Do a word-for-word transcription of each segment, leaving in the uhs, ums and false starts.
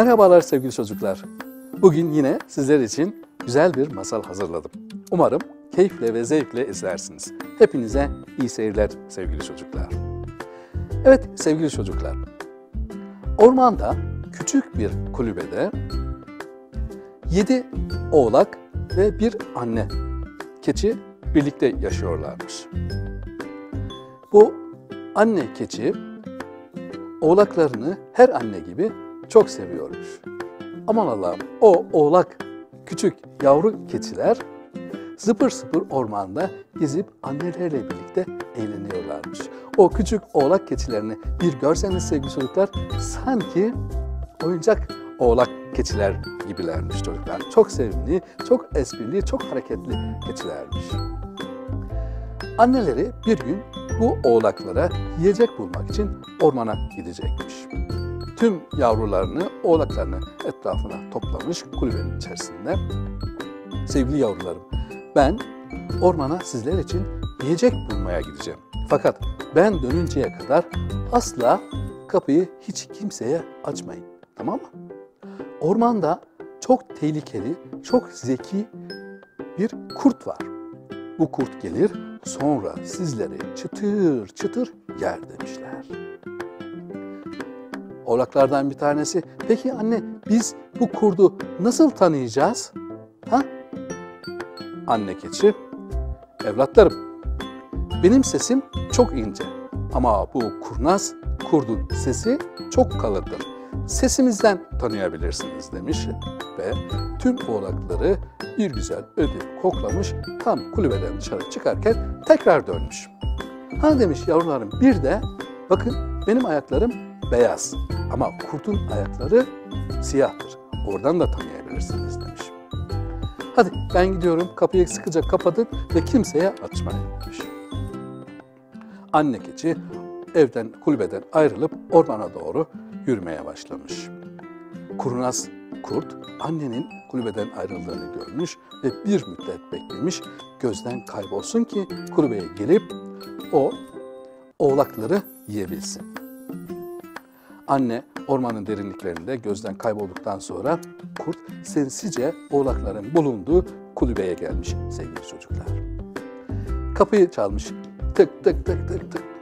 Merhabalar sevgili çocuklar. Bugün yine sizler için güzel bir masal hazırladım. Umarım keyifle ve zevkle izlersiniz. Hepinize iyi seyirler sevgili çocuklar. Evet sevgili çocuklar, ormanda küçük bir kulübede yedi oğlak ve bir anne keçi birlikte yaşıyorlarmış. Bu anne keçi oğlaklarını her anne gibi çok seviyormuş. Aman Allah'ım, o oğlak küçük yavru keçiler zıpır zıpır ormanda gezip anneleriyle birlikte eğleniyorlarmış. O küçük oğlak keçilerini bir görseniz sevgili çocuklar, sanki oyuncak oğlak keçiler gibilermiş çocuklar. Çok sevimli, çok esprili, çok hareketli keçilermiş. Anneleri bir gün bu oğlaklara yiyecek bulmak için ormana gidecekmiş. Tüm yavrularını, oğlaklarını etrafına toplamış kulübenin içerisinde. Sevgili yavrularım, ben ormana sizler için yiyecek bulmaya gideceğim. Fakat ben dönünceye kadar asla kapıyı hiç kimseye açmayın. Tamam mı? Ormanda çok tehlikeli, çok zeki bir kurt var. Bu kurt gelir, sonra sizleri çıtır çıtır yer demişler. Oğlaklardan bir tanesi, peki anne biz bu kurdu nasıl tanıyacağız? Ha? Anne keçi, evlatlarım benim sesim çok ince ama bu kurnaz kurdun sesi çok kalındır. Sesimizden tanıyabilirsiniz demiş ve tüm oğlakları bir güzel ödüp koklamış, tam kulübeden dışarı çıkarken tekrar dönmüş. Ha demiş yavrularım, bir de bakın benim ayaklarım beyaz ama kurtun ayakları siyahtır. Oradan da tanıyabilirsiniz demiş. Hadi ben gidiyorum, kapıyı sıkıca kapatın ve kimseye açmayın demiş. Anne keçi evden, kulübeden ayrılıp ormana doğru yürümeye başlamış. Kurnaz kurt annenin kulübeden ayrıldığını görmüş ve bir müddet beklemiş, gözden kaybolsun ki kulübeye gelip o oğlakları yiyebilsin. Anne ormanın derinliklerinde gözden kaybolduktan sonra kurt sinsice oğlakların bulunduğu kulübeye gelmiş sevgili çocuklar. Kapıyı çalmış, tık tık tık tık tık.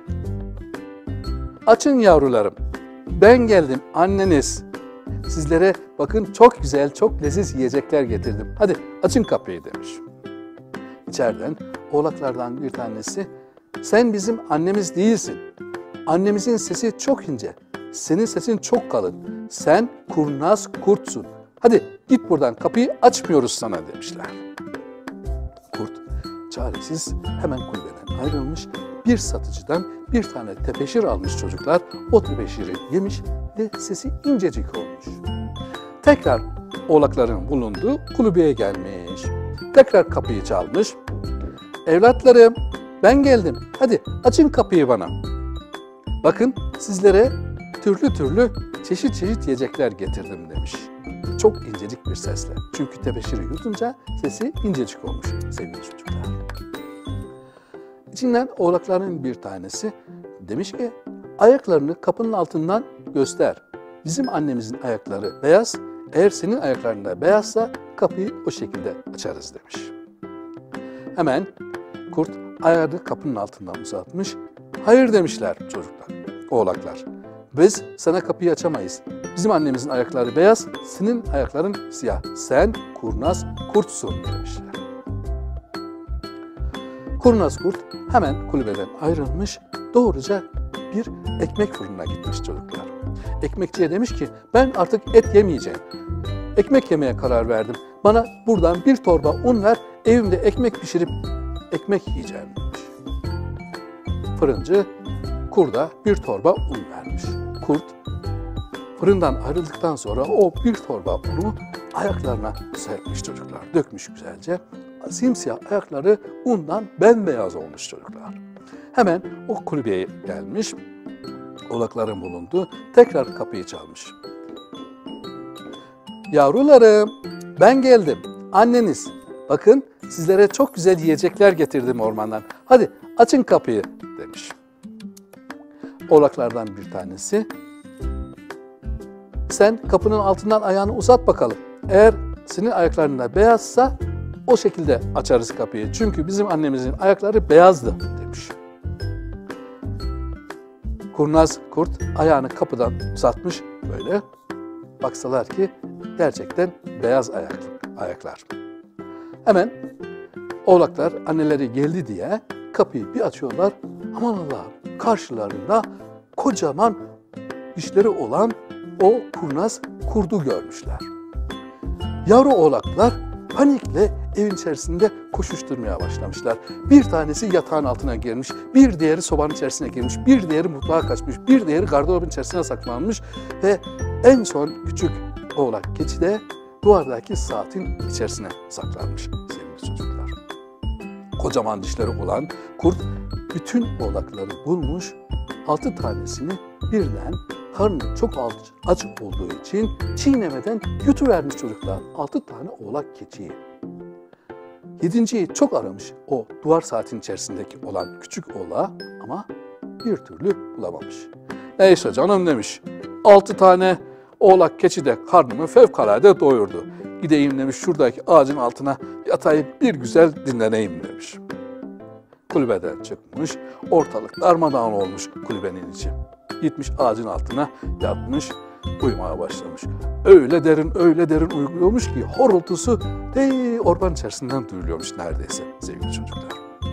Açın yavrularım, ben geldim anneniz. Sizlere bakın çok güzel, çok leziz yiyecekler getirdim. Hadi açın kapıyı demiş. İçeriden oğlaklardan bir tanesi, sen bizim annemiz değilsin. Annemizin sesi çok ince. Senin sesin çok kalın. Sen kurnaz kurtsun. Hadi git buradan, kapıyı açmıyoruz sana demişler. Kurt çaresiz hemen kulübeden ayrılmış. Bir satıcıdan bir tane tepeşir almış çocuklar. O tepeşiri yemiş ve sesi incecik olmuş. Tekrar oğlakların bulunduğu kulübeye gelmiş. Tekrar kapıyı çalmış. Evlatlarım ben geldim. Hadi açın kapıyı bana. Bakın sizlere türlü türlü çeşit çeşit yiyecekler getirdim demiş. Çok incecik bir sesle. Çünkü tebeşiri yutunca sesi incecik olmuş sevgili çocuklar. İçinden oğlakların bir tanesi demiş ki, ayaklarını kapının altından göster. Bizim annemizin ayakları beyaz, eğer senin ayakların da beyazsa kapıyı o şekilde açarız demiş. Hemen kurt ayağını kapının altından uzatmış. Hayır demişler çocuklar, oğlaklar. Biz sana kapıyı açamayız. Bizim annemizin ayakları beyaz, senin ayakların siyah. Sen kurnaz kurtsun demişler. Kurnaz kurt hemen kulübeden ayrılmış, doğruca bir ekmek fırınına gitmiş çocuklar. Ekmekçiye demiş ki, ben artık et yemeyeceğim. Ekmek yemeye karar verdim. Bana buradan bir torba un ver, evimde ekmek pişirip ekmek yiyeceğim demiş. Fırıncı kurda bir torba un vermiş. Kurt fırından ayrıldıktan sonra o bir torba unu ayaklarına serpmiş çocuklar. Dökmüş güzelce. Simsiyah ayakları undan bembeyaz olmuş çocuklar. Hemen o kulübeye gelmiş. Oğlakların bulunduğu, tekrar kapıyı çalmış. Yavrularım ben geldim. Anneniz. Bakın sizlere çok güzel yiyecekler getirdim ormandan. Hadi açın kapıyı demiş. Oğlaklardan bir tanesi, sen kapının altından ayağını uzat bakalım. Eğer senin ayaklarında beyazsa o şekilde açarız kapıyı. Çünkü bizim annemizin ayakları beyazdı demiş. Kurnaz kurt ayağını kapıdan uzatmış böyle. Baksalar ki gerçekten beyaz ayak, ayaklar. Hemen oğlaklar anneleri geldi diye kapıyı bir açıyorlar. Aman Allah'ım, karşılarında kocaman dişleri olan o kurnaz kurdu görmüşler. Yavru oğlaklar panikle evin içerisinde koşuşturmaya başlamışlar. Bir tanesi yatağın altına girmiş, bir diğeri sobanın içerisine girmiş, bir diğeri mutfağa kaçmış, bir diğeri gardırobun içerisine saklanmış ve en son küçük oğlak keçi de duvardaki saatin içerisine saklanmış sevgili çocuklar. Kocaman dişleri olan kurt bütün oğlakları bulmuş, altı tanesini birden karnı çok aç olduğu için çiğnemeden yutuvermiş çocuklar. Altı tane oğlak keçiyi. Yedinciyi çok aramış o duvar saatin içerisindeki olan küçük oğlağı ama bir türlü bulamamış. Neyse canım demiş, altı tane oğlak keçi de karnımı fevkalade doyurdu. Gideyim demiş, şuradaki ağacın altına yatayım, bir güzel dinleneyim demiş. Kulübeden çıkmış, ortalık darmadağın olmuş kulübenin içi. Gitmiş ağacın altına yatmış, uyumaya başlamış. Öyle derin, öyle derin uyuyormuş ki horultusu de orman içerisinden duyuluyormuş neredeyse sevgili çocuklar.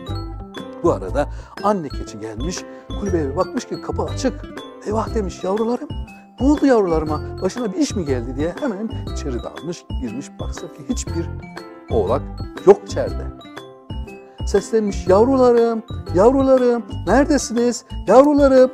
Bu arada anne keçi gelmiş, kulübeye bakmış ki kapı açık. Eyvah demiş, yavrularım, ne oldu yavrularıma, başına bir iş mi geldi diye hemen içeri dalmış, girmiş, baksa ki hiçbir oğlak yok içeride. Seslenmiş, yavrularım, yavrularım, neredesiniz, yavrularım?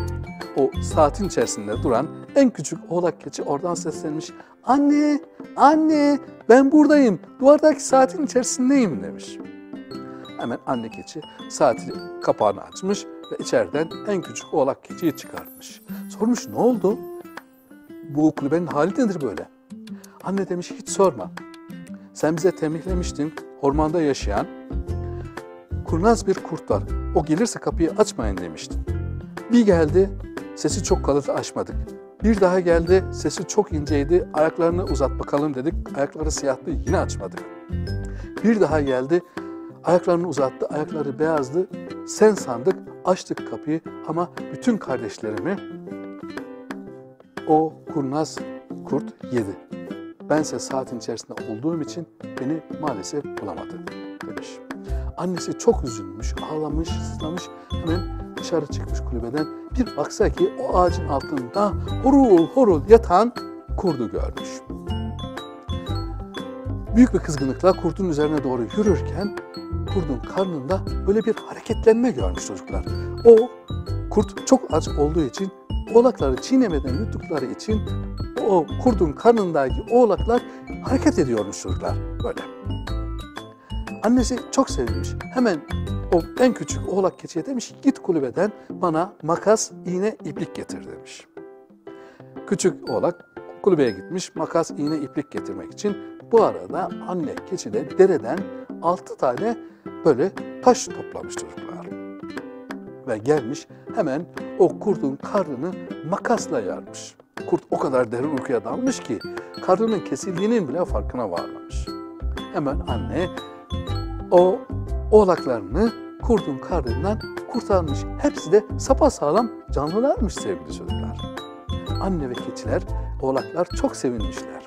O saatin içerisinde duran en küçük oğlak keçi oradan seslenmiş. Anne, anne, ben buradayım, duvardaki saatin içerisindeyim demiş. Hemen anne keçi saatin kapağını açmış ve içeriden en küçük oğlak keçiyi çıkartmış. Sormuş, ne oldu? Bu kulübenin hali nedir böyle? Anne demiş, hiç sorma. Sen bize tembihlemiştin, ormanda yaşayan kurnaz bir kurt var. O gelirse kapıyı açmayın demiştin. Bir geldi, sesi çok kalıtı açmadık. Bir daha geldi, sesi çok inceydi, ayaklarını uzat bakalım dedik, ayakları siyahtı, yine açmadık. Bir daha geldi, ayaklarını uzattı, ayakları beyazdı, sen sandık, açtık kapıyı ama bütün kardeşlerimi o kurnaz kurt yedi. Bense saatin içerisinde olduğum için beni maalesef bulamadı demiş. Annesi çok üzülmüş, ağlamış, sızlamış, hemen dışarı çıkmış kulübeden. Bir baksa ki o ağacın altında horul horul yatan kurdu görmüş. Büyük bir kızgınlıkla kurdun üzerine doğru yürürken kurdun karnında böyle bir hareketlenme görmüş çocuklar. O kurt çok aç olduğu için oğlakları çiğnemeden yuttukları için o kurdun karnındaki oğlaklar hareket ediyormuş çocuklar böyle. Annesi çok sevinmiş. Hemen o en küçük oğlak keçiye demiş, git kulübeden bana makas, iğne, iplik getir demiş. Küçük oğlak kulübeye gitmiş, makas, iğne, iplik getirmek için. Bu arada anne keçi de dereden altı tane böyle taş toplamış çocuklar. Ve gelmiş hemen o kurdun karnını makasla yarmış. Kurt o kadar derin uykuya dalmış ki karnının kesildiğinin bile farkına varmamış. Hemen anne o oğlaklarını kurdun karnından kurtarmış. Hepsi de sapasağlam canlılarmış sevgili çocuklar. Anne ve keçiler, oğlaklar çok sevinmişler.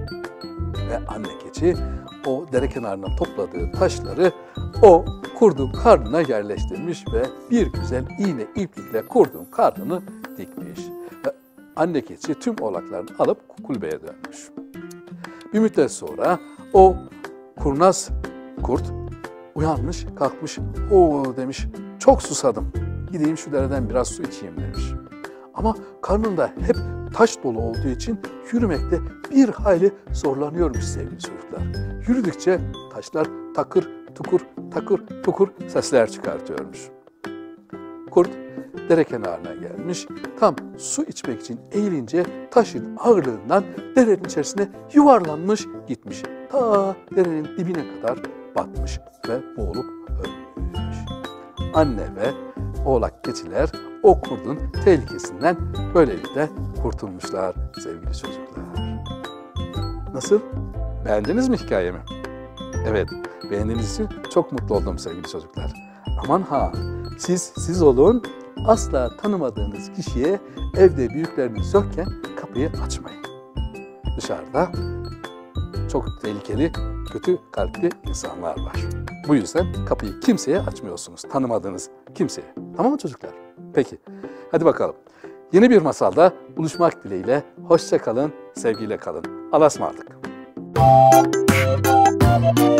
Ve anne keçi o dere kenarından topladığı taşları o kurdun karnına yerleştirmiş ve bir güzel iğne iplikle kurdun karnını dikmiş. Ve anne keçi tüm oğlaklarını alıp kulübeye dönmüş. Bir müddet sonra o kurnaz kurt uyanmış, kalkmış, o demiş, çok susadım, gideyim şu dereden biraz su içeyim demiş. Ama karnında hep taş dolu olduğu için yürümekte bir hayli zorlanıyormuş sevgili çocuklar. Yürüdükçe taşlar takır tukur, takır tukur sesler çıkartıyormuş. Kurt dere kenarına gelmiş, tam su içmek için eğilince taşın ağırlığından derenin içerisine yuvarlanmış gitmiş. Ta derenin dibine kadar batmış ve boğulup ölmüş. Anne ve oğlak keçiler o kurdun tehlikesinden böylelikle kurtulmuşlar sevgili çocuklar. Nasıl? Beğendiniz mi hikayemi? Evet, beğendiğiniz için çok mutlu oldum sevgili çocuklar. Aman ha, siz siz olun, asla tanımadığınız kişiye evde büyükleriniz yokken kapıyı açmayın. Dışarıda çok tehlikeli, kötü kalpli insanlar var. Bu yüzden kapıyı kimseye açmıyorsunuz, tanımadığınız kimseye. Tamam mı çocuklar? Peki, hadi bakalım. Yeni bir masalda buluşmak dileğiyle, hoşça kalın, sevgiyle kalın. Allah'a ısmarladık.